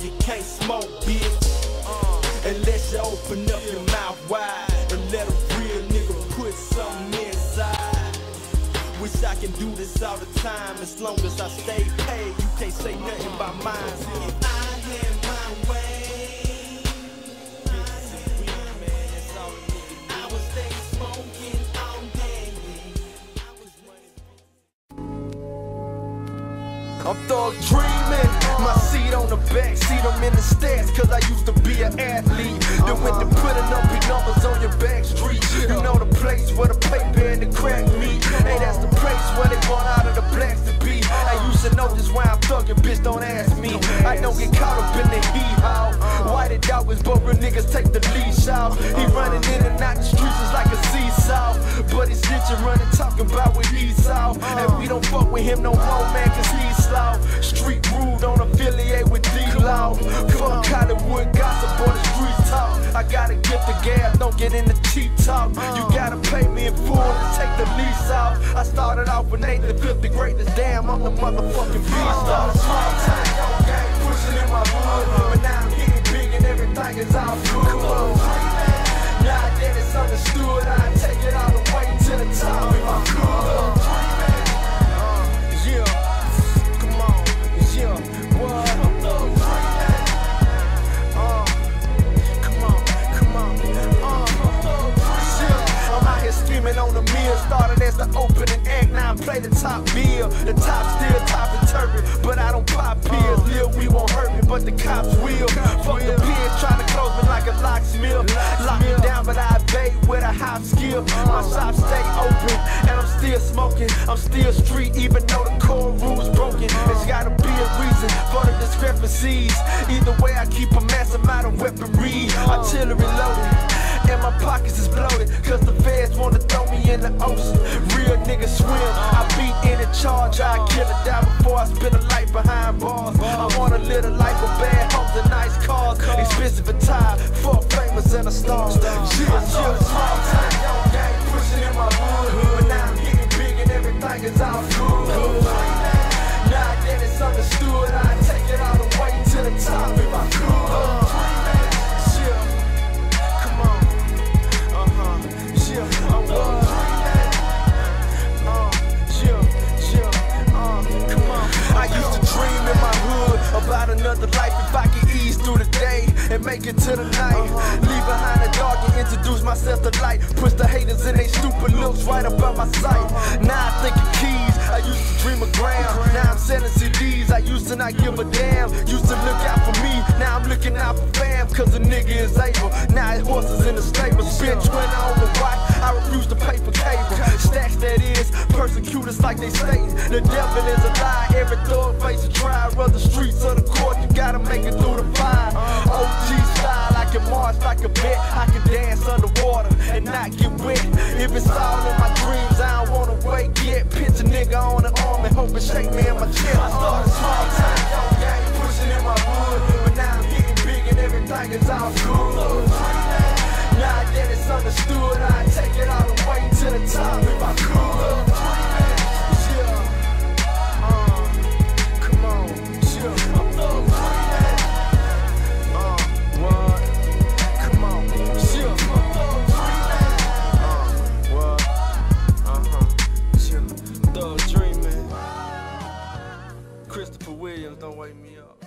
you can't smoke, bitch, unless you open up your mouth wide and let a real nigga put something inside. Wish I can do this all the time. As long as I stay paid, you can't say nothing about mine. If I had my way, I would stay smoking all day. I'm thug dreaming, my seat on the back seat, I'm in the stats, cause I used to be an athlete. Then went to putting up big numbers on your back street. You know the place where the paper and the crack meet. Hey, that's the place where they want out of the blacks to be. I used to know just why I'm thugging, bitch, don't ask me. I don't get caught up in the hee-haw. White dog is but real niggas take the leash out. He running in and out the streets just like a seesaw. But he's snitching, running, talking about what he saw. And we don't fuck with him no more, man, cause he's slow. Street rude, don't affiliate with D-Law. Fuck Hollywood gossip or the streets talk. I gotta get the gas, don't get in the cheap talk. You gotta pay me in full to take the lease out. I started off with Nathan, fifth the greatest. Damn, I'm the motherfucking beast. Started small time, young gang, pushing in my hood. But now I'm getting big and everything is all good. Come on, now that it's understood, I take it all the way to the top if I could. On the meal, started as the opening act, now I play the top bill. The top still top and turban, but I don't pop pills. Lil, we won't hurt me, but the cops will. Fuck the pen, trying to close me like a locksmith. Lock me down, but I evade with a high skill. My shop stay open, and I'm still smoking. I'm still street, even though the core rules broken. There's gotta be a reason for the discrepancies. Either way, I keep a massive amount of weaponry. Artillery loaded, and my pockets is bloated, cause the feds wanna throw me in the ocean. Real niggas swim, I beat any charge. I kill or die before I spend a life behind bars. I wanna live a life of bad homes and nice cars. Expensive attire, fuck famous and a star. Chill, small time, young gang, pushing in my hood. But now I'm getting big and everything is all good. Now that it's understood, I take it all the way to the top if I could. I used to dream in my hood about another life if I could ease through the day and make it to the night. Leave behind the dark and introduce myself to light. Push the haters in they stupid looks right above my sight. Now I think of keys, I used to dream of ground. Now I'm selling CDs, I used to not give a damn. Used to look out for me, now I'm looking out for fam. Cause a nigga is able, now his horses in the stable. Spend 20 on the watch, I refuse to pay for cable. Stacks that is, persecute us like they state. The devil is a lie, every thug face a trial. Run the streets of the court, you gotta make it through the fire. OG style, I can march like a vet. I can dance underwater and not get wet. If it's all in my dreams, I don't wanna wake yet. Pitch a nigga on the arm and hope it shake me in my chest. I started small time, young gang, pushing in my hood. But now I'm getting big and everything is all good. Now that it's understood, I take it all the way to the top if I could. Come on, chill. I'm thug dreaming. What? Come on, chill. I'm thug dreaming. What? Chill. Thug dreaming. Christopher Williams, don't wake me up.